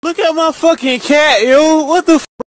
Look at my fucking cat, yo. What the f